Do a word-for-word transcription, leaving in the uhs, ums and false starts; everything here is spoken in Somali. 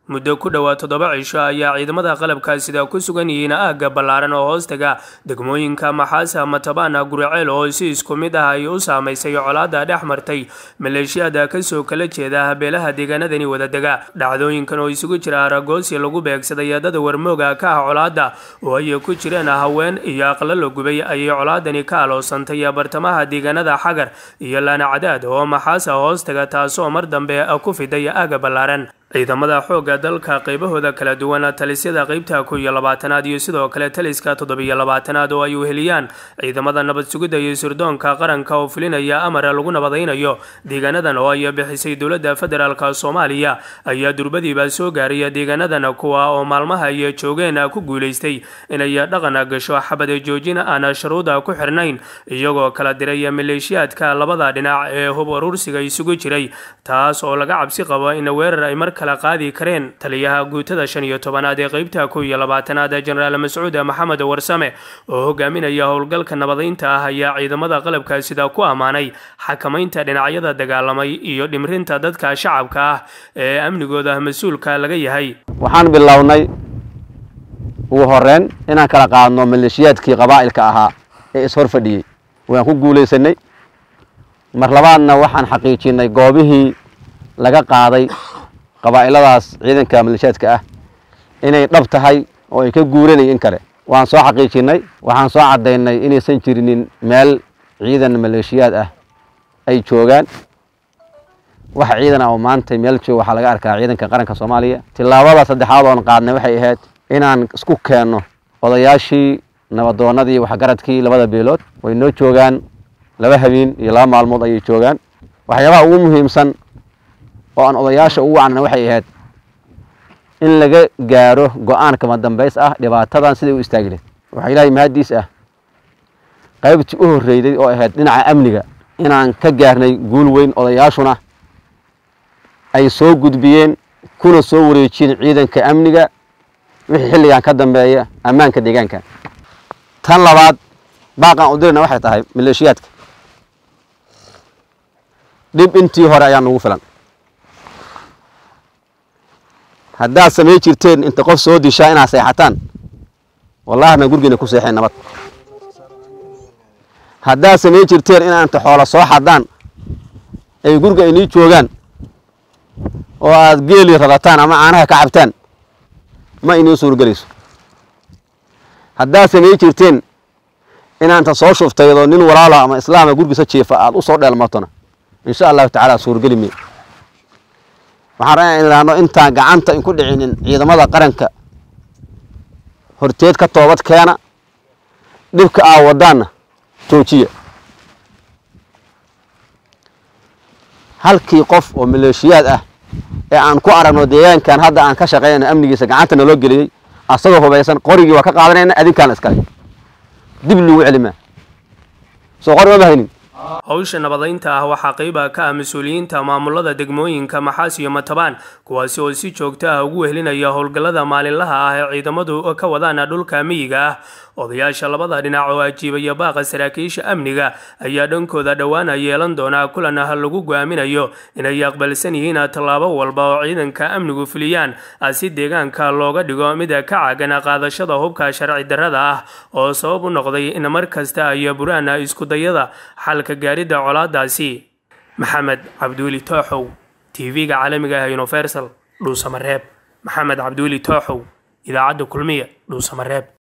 muddo ku dhawaad toddoba cisho ayaa ciidamada qalabka sida ku sugan yihiin aagga ballaaran oo hoostaga degmooyinka Maxaasa Matabaan Guriceel oo si isku mid ah ay u saameysay colaadda dhex martay maleeshiyada ka soo kala jeeda beelaha deegaanadani wadadaga dhacdooyinkan oo isugu jira aragoosi lagu beegsaday dad warmooga ka ah colaadda oo ay ku jireen haween iyo aqal la gubay ay colaadani ka aloosantay bartamaha deegaanada Xagar iyo Laana Cadaad oo Maxaasa hoostaga taasoo mar dambe ku fiday aagga ballaaran ciidamada xoogga dalka qaybahooda kala duwan talisyada qaybta ku iyo labaatanaad iyo sidoo kale taliska toddoba iyo labaatanaad oo ay u heliyaan ciidamada nabad sugidda iyo sirdoonka qaranka oo fulinaya amar lagu nabadaynayo deegaanadan oo ay bixisay dowladda federaalka Soomaaliya ayaa durbadiiba soo gaaray deegaanadan kuwa oo maalmaha ay joogeen ku guuleystay inay dhaqan gasho xabad joojin aan shuruuda ku xirnayn iyagoo kala diray maleeshiyaadka labada dhinac ee hub urursiga isugu jiray taas oo laga cabsi qabo in weerar ay mar kala qaadi kareen taliyaha guutada shan iyo tobanaad ee qaybta ku iyo labaatanaad Generaal Mas'uud Maxamed Warsame oo hogaaminaya howlgalka nabadeynta ah ayaa ciidamada qalabka sida ku amaanay xakamaynta dhinacyada dagaalamay iyo dhimrinta dadka shacabka ah ee amnigooda mas'uulka laga yahay waxaan bilownay ugu horeen inaan kala qaadno maleeshiyaadkii qabaa'ilka ahaa ee is hor fadhiyay waan ku guuleysanay mar labaadna waxaan xaqiijinay goobihii laga qaaday qabaa'iladaas ciidanka maleeshiyaadka ah inay dhab tahay oo ay ka guuranayeen kale waan soo xaqiijinay waxaan soo cadeynay inaysan jirinin meel ciidan maleeshiyaad ah ay joogaan wax ciidan ah oo maanta meel jooga waxa laga arkaa ciidanka qaranka Soomaaliya tilaabada saddexaad oo qaadnay waxay ahayd inaan isku keenno odayaashii nabadoonadii wax garadkii labada beelood way noo joogaan laba habeen iyo laba maalmood ay joogaan waxyaabaha ugu muhiimsan oo aan odayaasha ugu wacnaa waxay ahayd in laga gaaro go'aan kama dambeys ah dhibaatadan sidii u istaagilay waxa ilaahay mahadiis ah qaybtii u horeeyay oo ahayd dhinaca amniga inaan ka gaarnay guul weyn odayaashuna ay soo gudbiyeen kuna soo wareejin ciidanka amniga wixii xilligan ka dambeeya ammaanka deegaanka tan labaad baaqan u dirna waxay tahay maleeshiyaadka dib intii hore ayaa nagu filan haddaad samay jirteen inta qof soo dishaa inaad seexataan wallaahna gurigina ku seexeen nabad haddaad samay jirteen inaanta xoolo soo xadaan ay guriga inii joogaan oo aad geeli radataan ama caanaha ka cabtaan ma inii suurgelayso haddaad samay jirteen inaanta soo shuftaydo nin walaala ama islaama gurigiisa jiifa aad u soo dheelmatona insha allahu tacaala suurgeli mee waxaan rabaa inaanu intaan gacanta in ku dhicinin ciidamada qaranka horteed ka toobad keena dibka aa wadaana joojiya halkii qof oo maleeshiyaad ah ee aan ku aragno deegaankan hadda aan ka shaqeynayno amnigiisa gacanta naloo geliyay asagoo hubaysan qorigii waa ka qaadanayna adinkaan iskale dib lagu celimaa soo qori ma bahaynin hawsha nabadeynta ah waxa qayb ka ah mas'uuliyiinta maamulada degmooyinka Maxaas iyo Matabaan kuwaas oo si joogto ah ugu helinaya howlgallada maalinlaha ah ee ciidamadu ka wadaan dhulka miyiga ah odayaasha labada dhinac oo ajiibaya baaqa saraakiisha amniga ayaa dhankooda dhawaan yeelan doona kulan ah lagu go'aaminayo inay aqbalsan yihiin tallaabo walba oo ciidanka amnigu fuliyaan si deegaanka looga dhigo mid ka caagan qaadashada hubka sharci darrada ah oo sabab u noqday in mar kasta ay buraan isku dayada xalka gaarida colaadaasi Maxamed Cabduuli Tooxow T V-ga caalamiga ah Universal Dhuusamareeb Maxamed Cabduuli Tooxow idaacadda kulmiye Dhuusamareeb